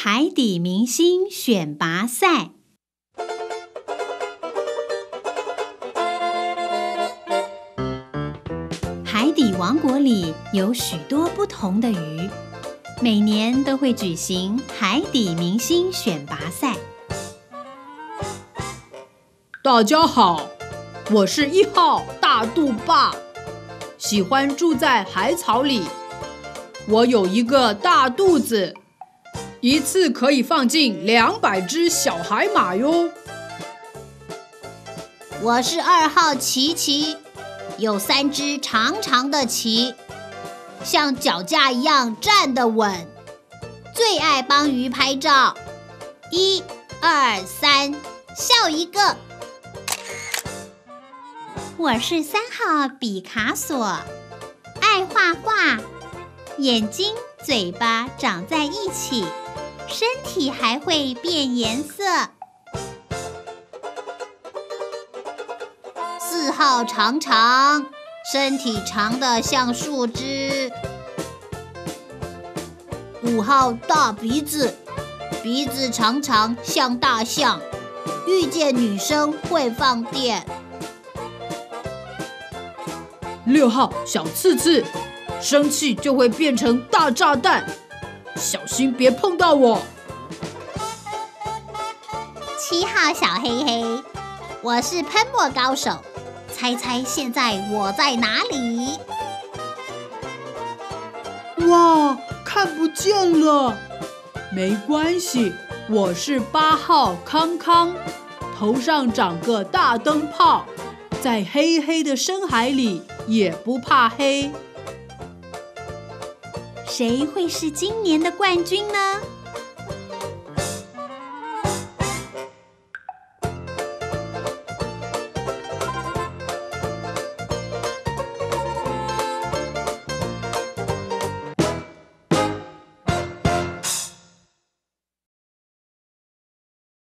海底明星选拔赛。海底王国里有许多不同的鱼，每年都会举行海底明星选拔赛。 大家好，我是1号大肚爸，喜欢住在海草里。我有一个大肚子，一次可以放进200只小海马哟。 我是2号琪琪，有3只长长的鳍，像脚架一样站得稳，最爱帮鱼拍照。1、2、3，笑一个。 我是3号比卡索，爱画画，眼睛、嘴巴长在一起，身体还会变颜色。 4号长长，身体长得像树枝。5号大鼻子，鼻子长长像大象，遇见女生会放电。 6号小刺刺，生气就会变成大炸弹，小心别碰到我。 7号小黑黑，我是喷墨高手，猜猜现在我在哪里？ 哇，看不见了。没关系，我是8号康康，头上长个大灯泡，在黑黑的深海里也不怕黑。 谁会是今年的冠军呢？